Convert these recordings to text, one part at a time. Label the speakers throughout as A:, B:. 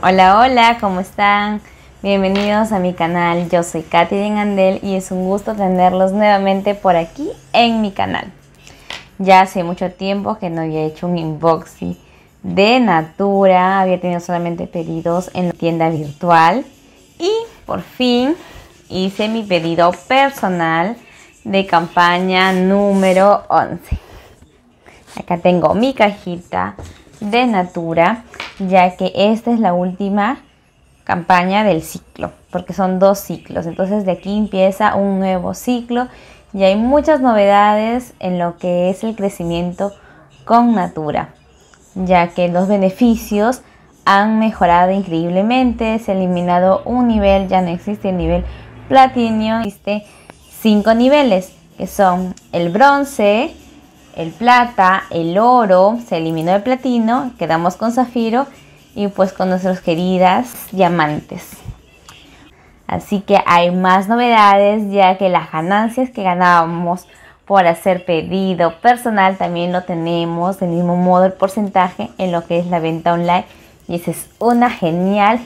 A: Hola, hola, ¿cómo están? Bienvenidos a mi canal. Yo soy Katy de Ngandel y es un gusto tenerlos nuevamente por aquí en mi canal. Ya hace mucho tiempo que no había hecho un unboxing de Natura, había tenido solamente pedidos en la tienda virtual y por fin hice mi pedido personal de campaña número 11. Acá tengo mi cajita de Natura, ya que esta es la última campaña del ciclo, porque son 2 ciclos. Entonces de aquí empieza un nuevo ciclo y hay muchas novedades en lo que es el crecimiento con Natura, ya que los beneficios han mejorado increíblemente. Se ha eliminado un nivel, ya no existe el nivel platino, existe 5 niveles, que son el bronce, el plata, el oro, se eliminó el platino, quedamos con zafiro y pues con nuestras queridas diamantes. Así que hay más novedades, ya que las ganancias que ganábamos por hacer pedido personal también lo tenemos del mismo modo el porcentaje en lo que es la venta online, y esa es una genial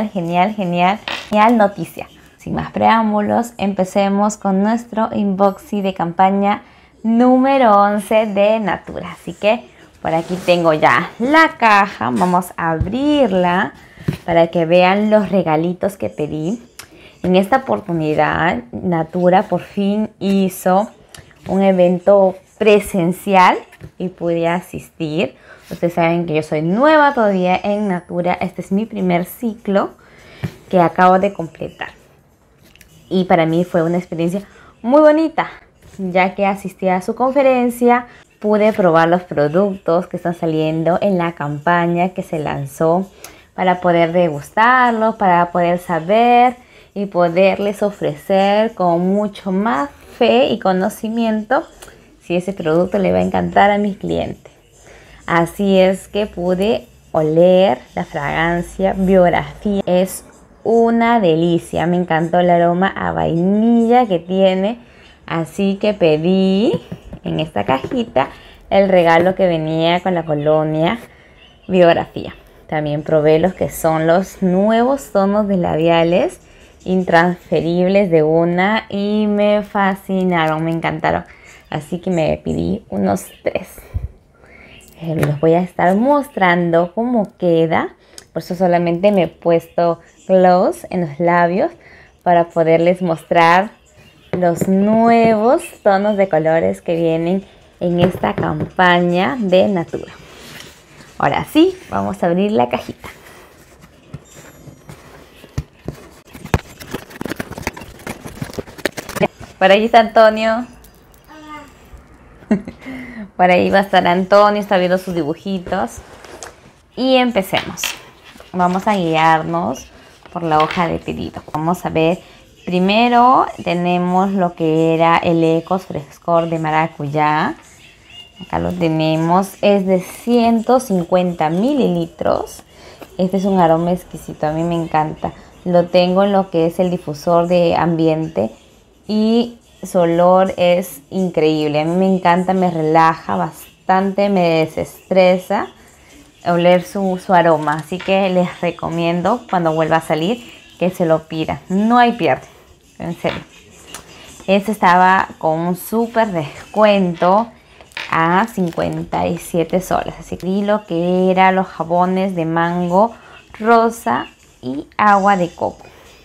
A: noticia. Sin más preámbulos, empecemos con nuestro unboxing de campaña número 11 de Natura. Así que por aquí tengo ya la caja, vamos a abrirla para que vean los regalitos que pedí. En esta oportunidad Natura por fin hizo un evento presencial y pude asistir. Ustedes saben que yo soy nueva todavía en Natura, este es mi primer ciclo que acabo de completar y para mí fue una experiencia muy bonita, ya que asistí a su conferencia, pude probar los productos que están saliendo en la campaña que se lanzó para poder degustarlos, para poder saber y poderles ofrecer con mucho más fe y conocimiento si ese producto le va a encantar a mis clientes. Así es que pude oler la fragancia Biografía. Es una delicia, me encantó el aroma a vainilla que tiene. Así que pedí en esta cajita el regalo que venía con la colonia Biografía. También probé los que son los nuevos tonos de labiales intransferibles de una y me fascinaron, me encantaron. Así que me pedí unos 3. Les voy a estar mostrando cómo queda. Por eso solamente me he puesto gloss en los labios para poderles mostrar los nuevos tonos de colores que vienen en esta campaña de Natura. Ahora sí, vamos a abrir la cajita. Por ahí está Antonio. Por ahí va a estar Antonio, está viendo sus dibujitos. Y empecemos. Vamos a guiarnos por la hoja de pedido. Vamos a ver. Primero tenemos lo que era el Ecos Frescor de maracuyá. Acá lo tenemos, es de 150 mililitros. Este es un aroma exquisito, a mí me encanta. Lo tengo en lo que es el difusor de ambiente y su olor es increíble. A mí me encanta, me relaja bastante, me desestresa oler su aroma. Así que les recomiendo cuando vuelva a salir que se lo pidan. No hay pierde. En serio, este estaba con un súper descuento a 57 soles. Así que vi lo que eran los jabones de mango, rosa y agua de coco.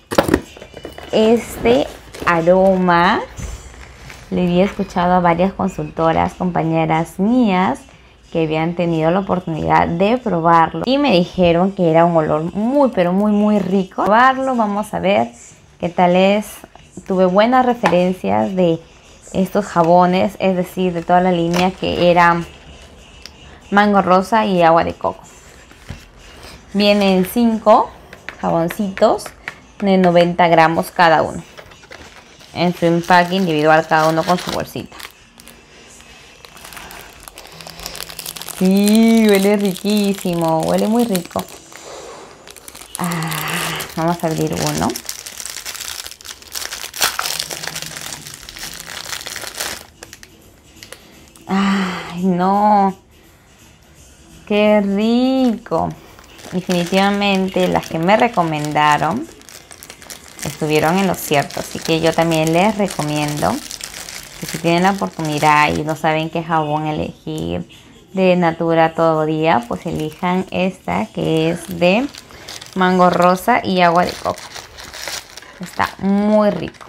A: Este aroma le había escuchado a varias consultoras, compañeras mías que habían tenido la oportunidad de probarlo y me dijeron que era un olor muy pero muy rico. Probarlo, vamos a ver qué tal es. Tuve buenas referencias de estos jabones, es decir, de toda la línea que era mango rosa y agua de coco. Vienen 5 jaboncitos de 90 gramos cada uno, en su empaque individual, cada uno con su bolsita. Sí, huele riquísimo, huele muy rico. Vamos a abrir uno. Ay, no. Qué rico. definitivamente las que me recomendaron estuvieron en lo cierto, así que yo también les recomiendo que si tienen la oportunidad y no saben qué jabón elegir de Natura todo día, pues elijan esta que es de mango rosa y agua de coco. Está muy rico.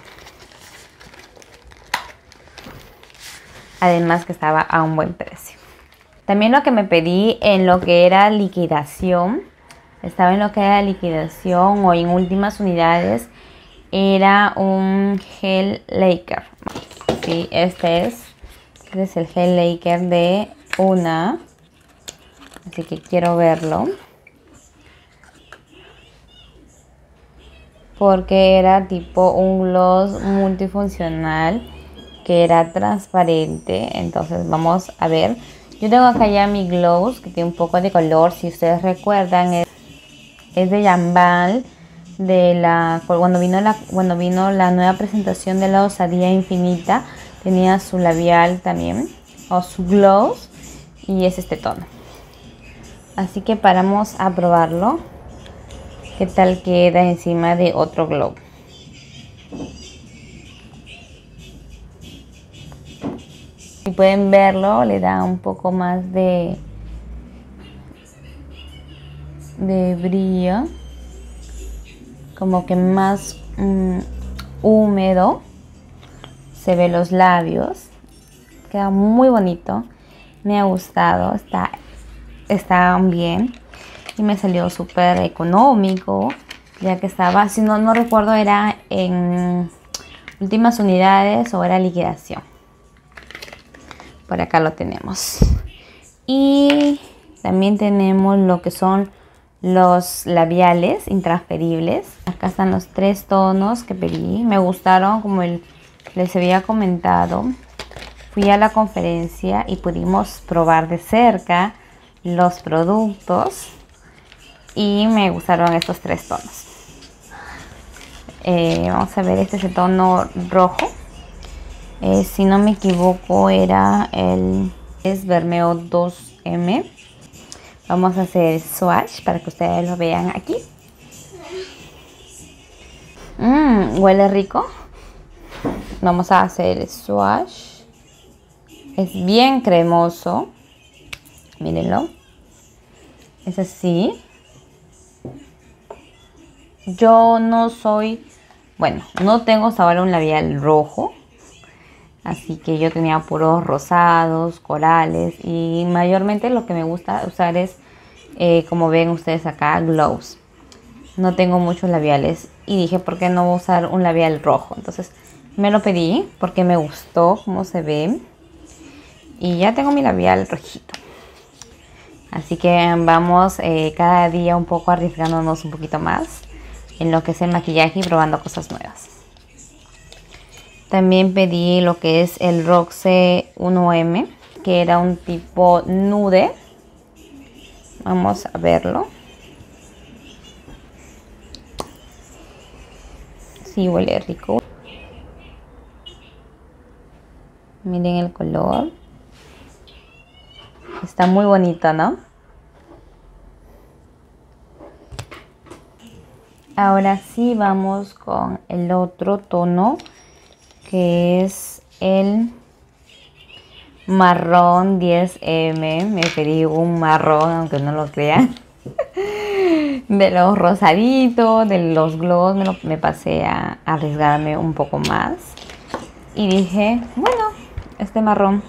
A: Además que estaba a un buen precio. También lo que me pedí en lo que era liquidación, estaba en lo que era liquidación o en últimas unidades, era un gel Laker. Sí, este es el gel Laker de Una. Así que quiero verlo. Porque era tipo un gloss multifuncional que era transparente. Entonces vamos a ver. Yo tengo acá ya mi gloss que tiene un poco de color. Si ustedes recuerdan, es de Jambal. Cuando vino la nueva presentación de la Osadía Infinita, tenía su labial también, o su gloss, y es este tono. Así que paramos a probarlo. ¿Qué tal queda encima de otro glow? Si pueden verlo, le da un poco más de brillo, como que más húmedo. Se ve los labios, queda muy bonito, me ha gustado, está bien y me salió súper económico, ya que estaba, si no recuerdo, era en últimas unidades o era liquidación. Por acá lo tenemos. Y también tenemos lo que son los labiales intransferibles. Acá están los 3 tonos que pedí. Me gustaron, como les había comentado. Fui a la conferencia y pudimos probar de cerca los productos. Y me gustaron estos 3 tonos. Vamos a ver, este es el tono rojo. Si no me equivoco era es Bermeo 2M. Vamos a hacer swatch para que ustedes lo vean aquí. Huele rico. Vamos a hacer swatch. Es bien cremoso. Mírenlo. Es así. Yo no soy, bueno, no tengo hasta ahora un labial rojo. Así que yo tenía puros rosados, corales, y mayormente lo que me gusta usar es, como ven ustedes acá, glows. No tengo muchos labiales y dije, ¿por qué no usar un labial rojo? Entonces me lo pedí porque me gustó cómo se ve y ya tengo mi labial rojito. Así que vamos cada día un poco arriesgándonos un poquito más en lo que es el maquillaje y probando cosas nuevas. También pedí lo que es el Roxe 1M, que era un tipo nude. Vamos a verlo. Sí, huele rico. Miren el color. Está muy bonito, ¿no? Ahora sí vamos con el otro tono, que es el marrón 10M. Me pedí un marrón, aunque no lo crean. De los rosaditos, de los gloss, me pasé a arriesgarme un poco más. Y dije, bueno, este marrón.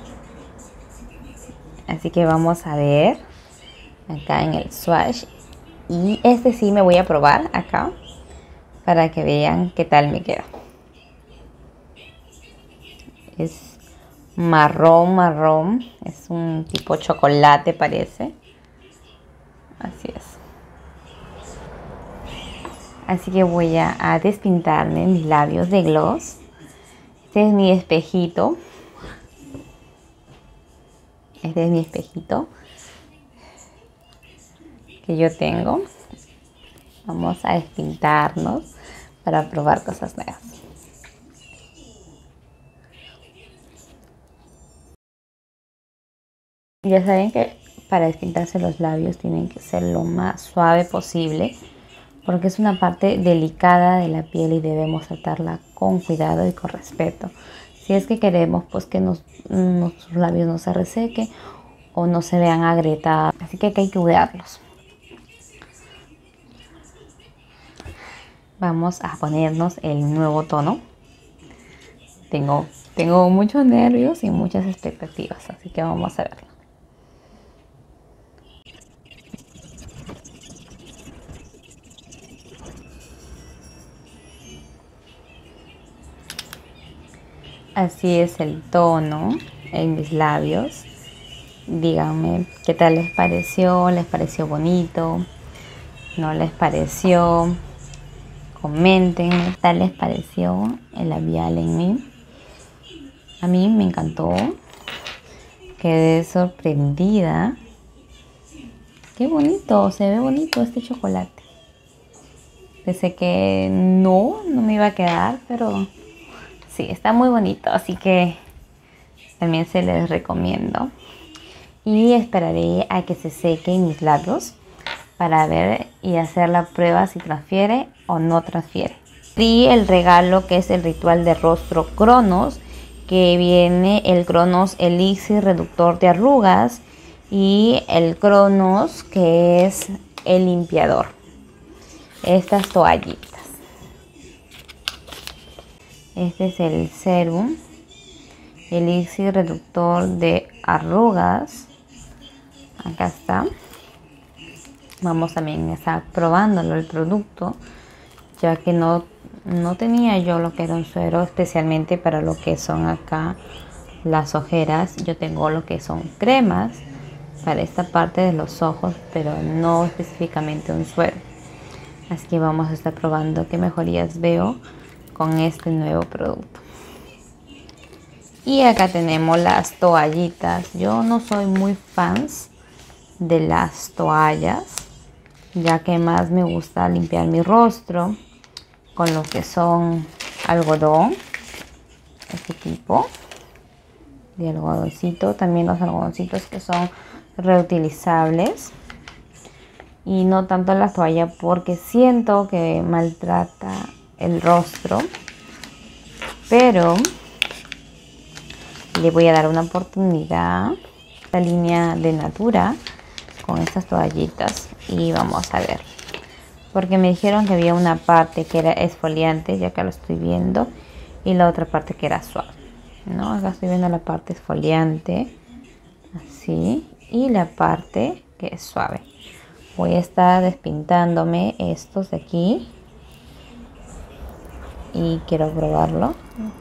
A: Así que vamos a ver acá en el swatch. Y este sí me voy a probar acá para que vean qué tal me queda. Es marrón, es un tipo chocolate, parece. Así es. Así que voy a despintarme mis labios de gloss. Este es mi espejito. Este es mi espejito que yo tengo. Vamos a despintarnos para probar cosas nuevas. Ya saben que para despintarse los labios tienen que ser lo más suave posible, porque es una parte delicada de la piel y debemos tratarla con cuidado y con respeto. Si es que queremos pues que nuestros labios no se resequen o no se vean agrietados, así que hay que cuidarlos. Vamos a ponernos el nuevo tono. Tengo muchos nervios y muchas expectativas, así que vamos a verlo. Así es el tono en mis labios. Díganme qué tal les pareció. ¿Les pareció bonito? ¿No les pareció? Coméntenme qué tal les pareció el labial en mí. A mí me encantó. Quedé sorprendida. Qué bonito, se ve bonito este chocolate. Pensé que no me iba a quedar, pero sí, está muy bonito, así que también se les recomiendo. Y esperaré a que se sequen mis labios para ver y hacer la prueba si transfiere o no transfiere. Di el regalo que es el ritual de rostro Cronos, que viene el Cronos Elixir reductor de arrugas y el Cronos que es el limpiador. Estas toallitas. Este es el serum Elixir reductor de arrugas. Acá está. Vamos también a estar probándolo el producto, ya que no tenía yo lo que era un suero especialmente para lo que son acá las ojeras. Yo tengo lo que son cremas para esta parte de los ojos, pero no específicamente un suero. Así que vamos a estar probando qué mejorías veo con este nuevo producto. Y acá tenemos las toallitas. Yo no soy muy fans de las toallas, ya que más me gusta limpiar mi rostro con lo que son algodón, este tipo de algodoncito. También los algodoncitos que son reutilizables, y no tanto la toalla porque siento que maltrata el rostro, pero le voy a dar una oportunidad a la línea de Natura con estas toallitas y vamos a ver, porque me dijeron que había una parte que era esfoliante, ya que lo estoy viendo, y la otra parte que era suave, ¿no? Acá estoy viendo la parte esfoliante, así, y la parte que es suave. Voy a estar despintándome estos de aquí y quiero probarlo.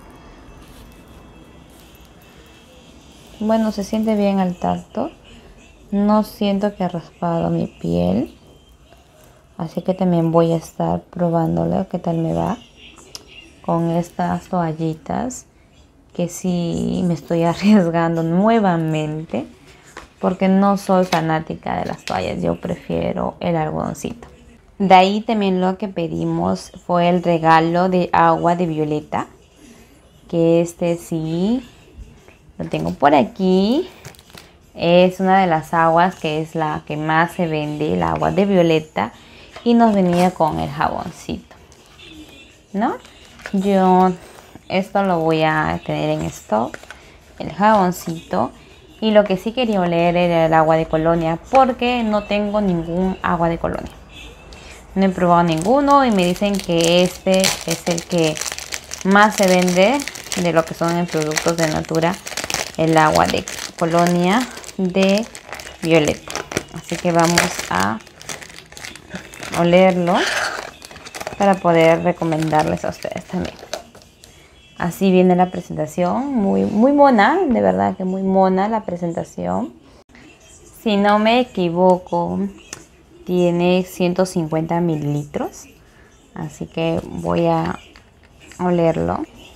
A: Bueno, se siente bien al tacto. No siento que ha raspado mi piel. Así que también voy a estar probándolo qué tal me va con estas toallitas, que sí me estoy arriesgando nuevamente porque no soy fanática de las toallas. Yo prefiero el algodoncito. De ahí también lo que pedimos fue el regalo de agua de violeta, que este sí lo tengo por aquí. Es una de las aguas que es la que más se vende, el agua de violeta, y nos venía con el jaboncito, ¿no? Yo esto lo voy a tener en stock, el jaboncito. Y lo que sí quería oler era el agua de colonia, porque no tengo ningún agua de colonia. No he probado ninguno y me dicen que este es el que más se vende de lo que son en productos de Natura, el agua de colonia de violeta. Así que vamos a olerlo para poder recomendarles a ustedes también. Así viene la presentación, muy mona, de verdad que muy mona la presentación. Si no me equivoco, tiene 150 mililitros, así que voy a olerlo.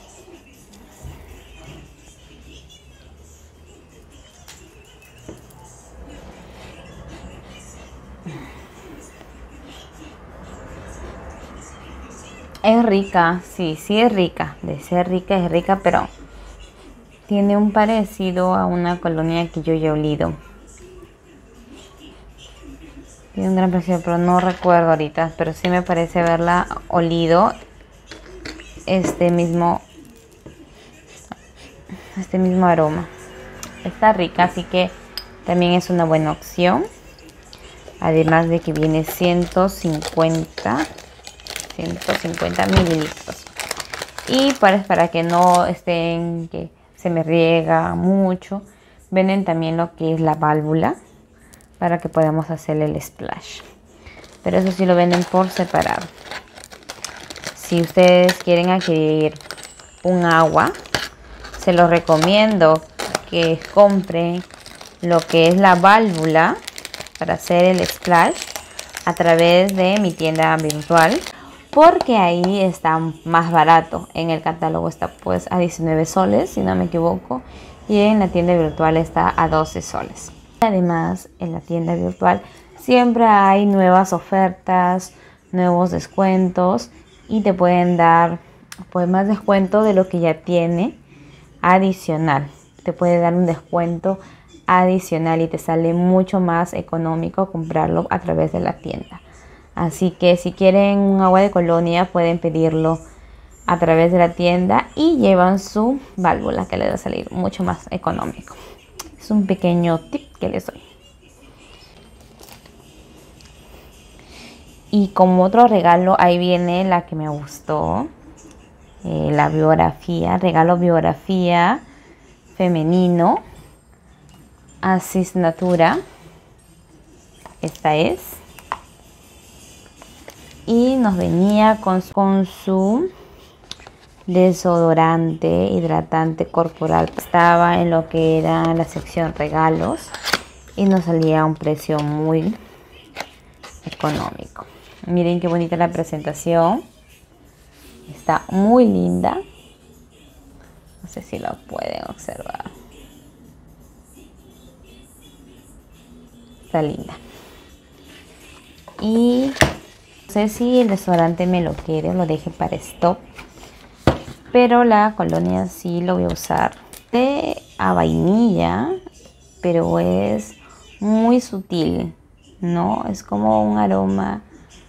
A: Es rica, sí es rica, de ser rica es rica, pero tiene un parecido a una colonia que yo ya he olido. Tiene un gran precio, pero no recuerdo ahorita. Pero sí me parece haberla olido este mismo aroma. Está rica, así que también es una buena opción. Además de que viene 150 mililitros. Y para que no estén, que se me riega mucho, venden también lo que es la válvula para que podamos hacer el splash. Pero eso sí lo venden por separado. Si ustedes quieren adquirir un agua, se los recomiendo que compren lo que es la válvula para hacer el splash a través de mi tienda virtual, porque ahí está más barato. En el catálogo está pues a 19 soles, si no me equivoco, y en la tienda virtual está a 12 soles. Además, en la tienda virtual siempre hay nuevas ofertas, nuevos descuentos, y te pueden dar pues más descuento de lo que ya tiene adicional. Te puede dar un descuento adicional y te sale mucho más económico comprarlo a través de la tienda. Así que si quieren un agua de colonia, pueden pedirlo a través de la tienda y llevan su válvula, que les va a salir mucho más económico. Es un pequeño tip que les doy. Y como otro regalo, ahí viene la que me gustó, la biografía, regalo biografía femenino Assist Natura. Esta es. Y nos venía con su desodorante hidratante corporal. Estaba en lo que era la sección regalos y nos salía a un precio muy económico. Miren qué bonita la presentación. Está muy linda. No sé si lo pueden observar. Está linda. Y no sé si el desodorante me lo quiere o lo deje para stock, pero la colonia sí lo voy a usar. A vainilla, pero es muy sutil, ¿no? Es como un aroma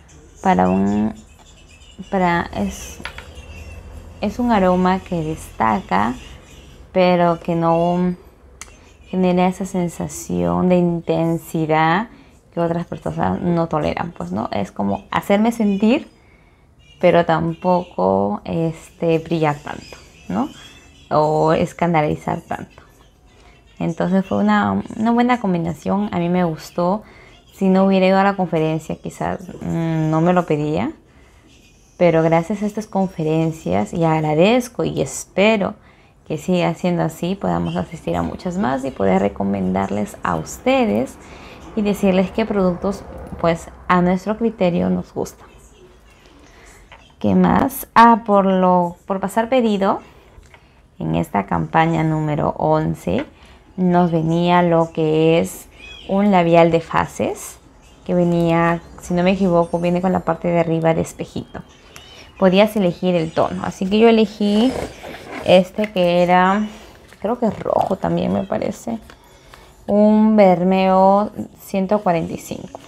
A: es un aroma que destaca, pero que no genera esa sensación de intensidad que otras personas no toleran, pues, ¿no? Es como hacerme sentir, pero tampoco brillar tanto, ¿no? O escandalizar tanto. Entonces fue una buena combinación. A mí me gustó. Si no hubiera ido a la conferencia, quizás no me lo pedía. Pero gracias a estas conferencias, y agradezco y espero que siga siendo así, podamos asistir a muchas más y poder recomendarles a ustedes y decirles qué productos pues a nuestro criterio nos gustan. ¿Qué más? Por pasar pedido, en esta campaña número 11 nos venía lo que es un labial de fases, que venía, si no me equivoco, viene con la parte de arriba de espejito. Podías elegir el tono, así que yo elegí este que era, creo que es rojo también me parece, un Bermeo 145.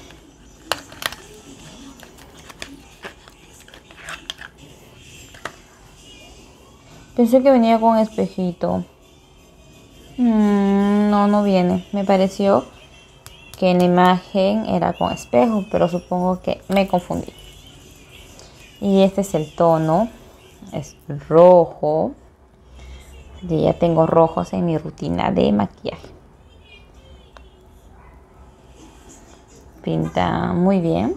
A: Pensé que venía con espejito. No viene. Me pareció que en la imagen era con espejo, pero supongo que me confundí. Y este es el tono. Es rojo. Yo ya tengo rojos en mi rutina de maquillaje. Pinta muy bien.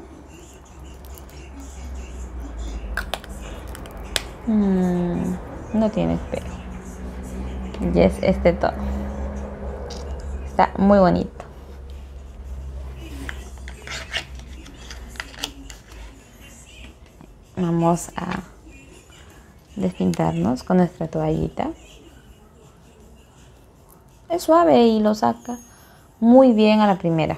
A: No tiene espejo. Y es este tono. Está muy bonito. Vamos a despintarnos con nuestra toallita. Es suave y lo saca muy bien a la primera.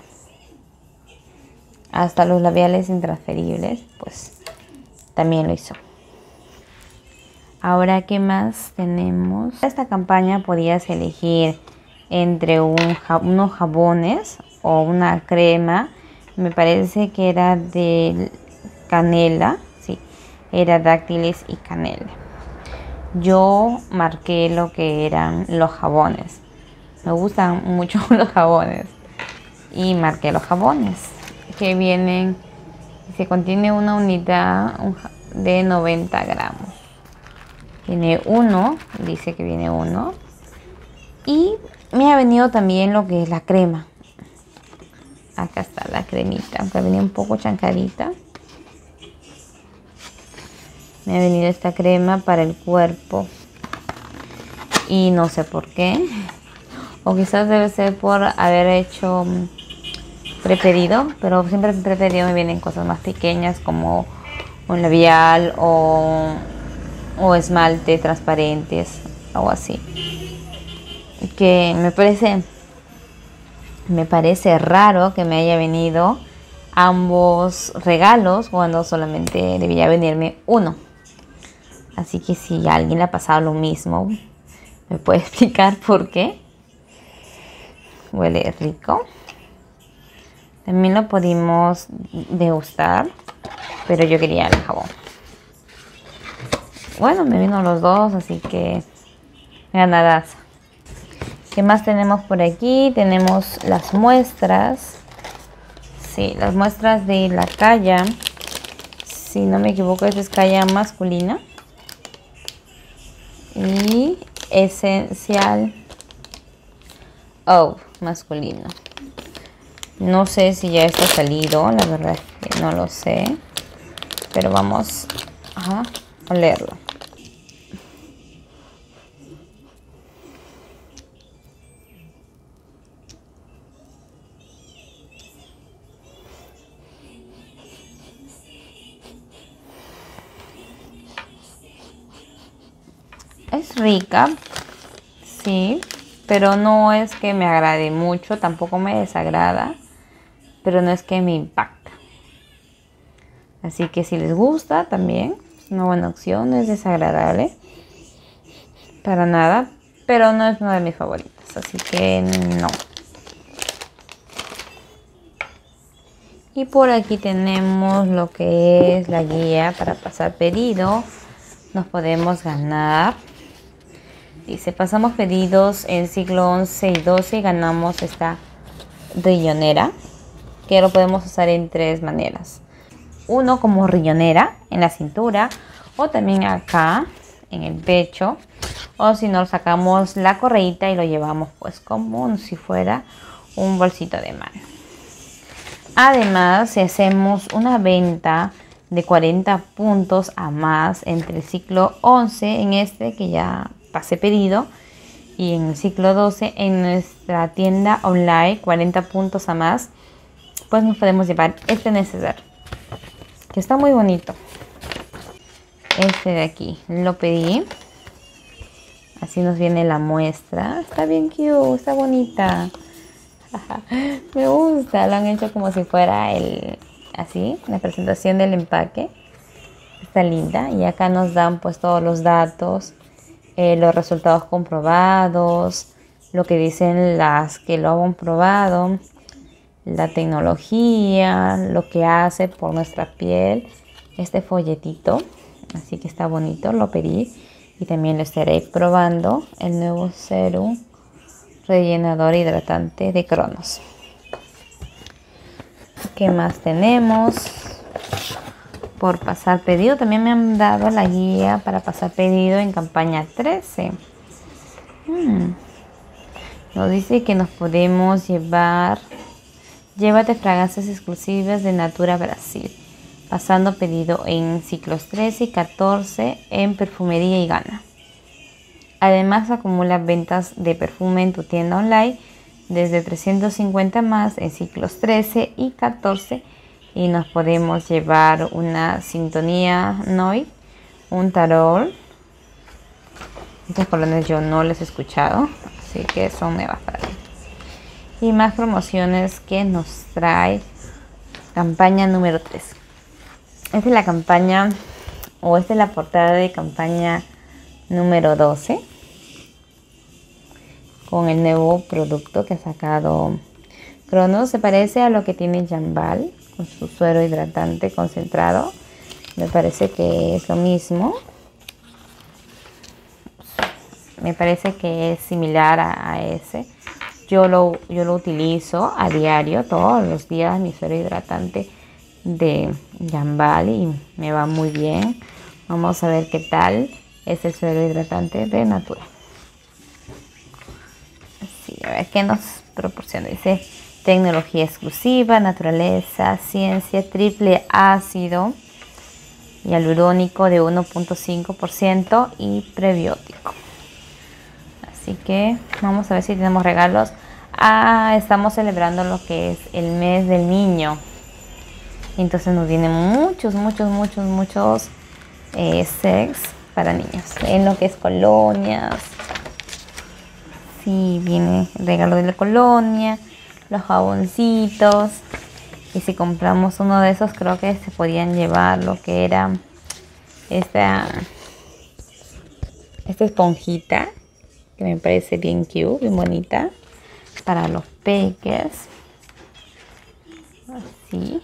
A: Hasta los labiales intransferibles, pues también lo hizo. Ahora, ¿qué más tenemos? Esta campaña podías elegir entre unos jabones o una crema Me parece que era de canela. Sí, era dátiles y canela. Yo marqué lo que eran los jabones. Me gustan mucho los jabones. Y marqué los jabones que vienen, se contiene una unidad de 90 gramos. Viene uno, dice que viene uno. Y me ha venido también lo que es la crema. Acá está la cremita, aunque venía un poco chancadita. Me ha venido esta crema para el cuerpo. Y no sé por qué. O quizás debe ser por haber hecho preferido. Pero siempre en preferido me vienen cosas más pequeñas como un labial o esmalte transparentes. Algo así. Que me parece raro que me haya venido ambos regalos cuando solamente debía venirme uno. Así que si a alguien le ha pasado lo mismo, ¿me puede explicar por qué? Huele rico. También lo pudimos degustar, pero yo quería el jabón. Bueno, me vino los dos, así que ganadaza. ¿Qué más tenemos por aquí? Tenemos las muestras. Sí, las muestras de la calla. Si no me equivoco, esta es calla masculina. Y esencial masculino. No sé si ya está salido, la verdad es que no lo sé. Pero vamos a olerlo. Es rica, sí, pero no es que me agrade mucho, tampoco me desagrada, pero no es que me impacta. Así que si les gusta también, es una buena opción, no es desagradable para nada, pero no es una de mis favoritas, así que no. Y por aquí tenemos lo que es la guía para pasar pedido. Nos podemos ganar. Dice, pasamos pedidos en siglo 11 y 12 y ganamos esta riñonera, que lo podemos usar en tres maneras. Uno como riñonera en la cintura o también acá en el pecho. O si no, sacamos la correíta y lo llevamos pues como si fuera un bolsito de mano. Además, si hacemos una venta de 40 puntos a más entre el ciclo 11 en este que ya pasé pedido y en el ciclo 12 en nuestra tienda online 40 puntos a más, pues nos podemos llevar este neceser que está muy bonito. Este de aquí lo pedí, así nos viene la muestra, está bien cute, está bonita. Me gusta, lo han hecho como si fuera así, la presentación del empaque. Está linda y acá nos dan pues todos los datos, los resultados comprobados, lo que dicen las que lo han probado, la tecnología, lo que hace por nuestra piel, este folletito, así que está bonito, lo pedí y también lo estaré probando, el nuevo serum rellenador hidratante de Cronos. ¿Qué más tenemos? Por pasar pedido, también me han dado la guía para pasar pedido en campaña 13. Nos dice que nos podemos llevar, llévate fragancias exclusivas de Natura Brasil, pasando pedido en ciclos 13 y 14 en perfumería y Gana. Además, acumula ventas de perfume en tu tienda online desde 350 más en ciclos 13 y 14 y nos podemos llevar una sintonía Noi, un tarot. Estas colonias yo no las he escuchado, así que son nuevas para mí. Y más promociones que nos trae campaña número 3. Esta es la campaña, o esta es la portada de campaña número 12. Con el nuevo producto que ha sacado Cronos se parece a lo que tiene Jambal con su suero hidratante concentrado. Me parece que es lo mismo. Me parece que es similar a ese. Yo lo utilizo a diario, todos los días, mi suero hidratante de Jambal, y me va muy bien. Vamos a ver qué tal es el suero hidratante de Natura. Así, a ver qué nos proporciona. Dice tecnología exclusiva, naturaleza, ciencia, triple ácido hialurónico de 1.5% y prebiótico. Así que vamos a ver si tenemos regalos. Estamos celebrando lo que es el mes del niño. Entonces nos vienen muchos sex para niños. En lo que es colonias. Sí, viene el regalo de la colonia, los jaboncitos. Y si compramos uno de esos, creo que se podían llevar lo que era esta esponjita, que me parece bien cute, bien bonita, para los peques. Así.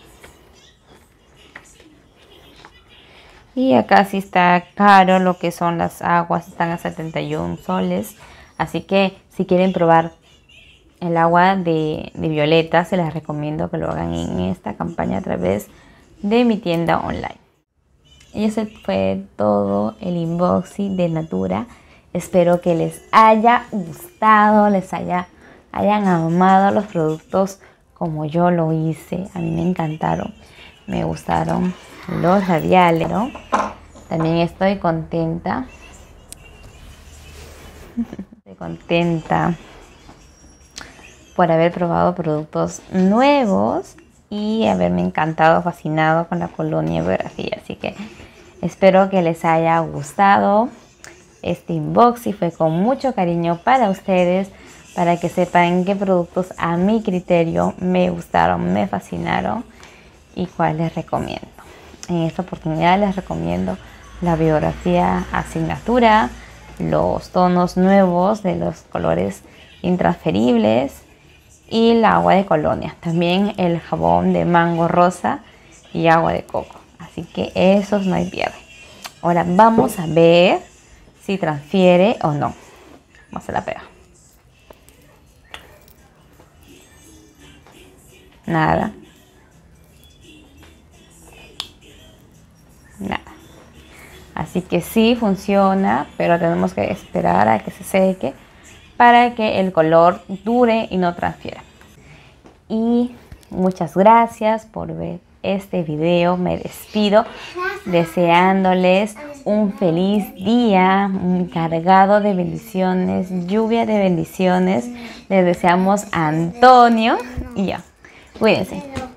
A: Y acá sí está caro lo que son las aguas, están a 71 soles. Así que si quieren probar el agua de Violeta, se les recomiendo que lo hagan en esta campaña a través de mi tienda online. Y ese fue todo el unboxing de Natura. Espero que les haya gustado, hayan amado los productos como yo lo hice. A mí me encantaron, me gustaron los labiales, ¿no? También estoy contenta. Estoy contenta por haber probado productos nuevos y haberme encantado, fascinado con la colonia biografía. Así que espero que les haya gustado este unboxing. Fue con mucho cariño para ustedes, para que sepan qué productos a mi criterio me gustaron, me fascinaron y cuáles les recomiendo. En esta oportunidad les recomiendo la biografía Asignatura, los tonos nuevos de los colores intransferibles y la agua de colonia. También el jabón de mango rosa y agua de coco. Así que esos no hay pierde. Ahora vamos a ver si transfiere o no. Vamos a la pega. Nada. Nada. Así que sí funciona, pero tenemos que esperar a que se seque para que el color dure y no transfiera. Y muchas gracias por ver este video. Me despido deseándoles un feliz día, cargado de bendiciones, lluvia de bendiciones. Les deseamos a Antonio y yo. Cuídense.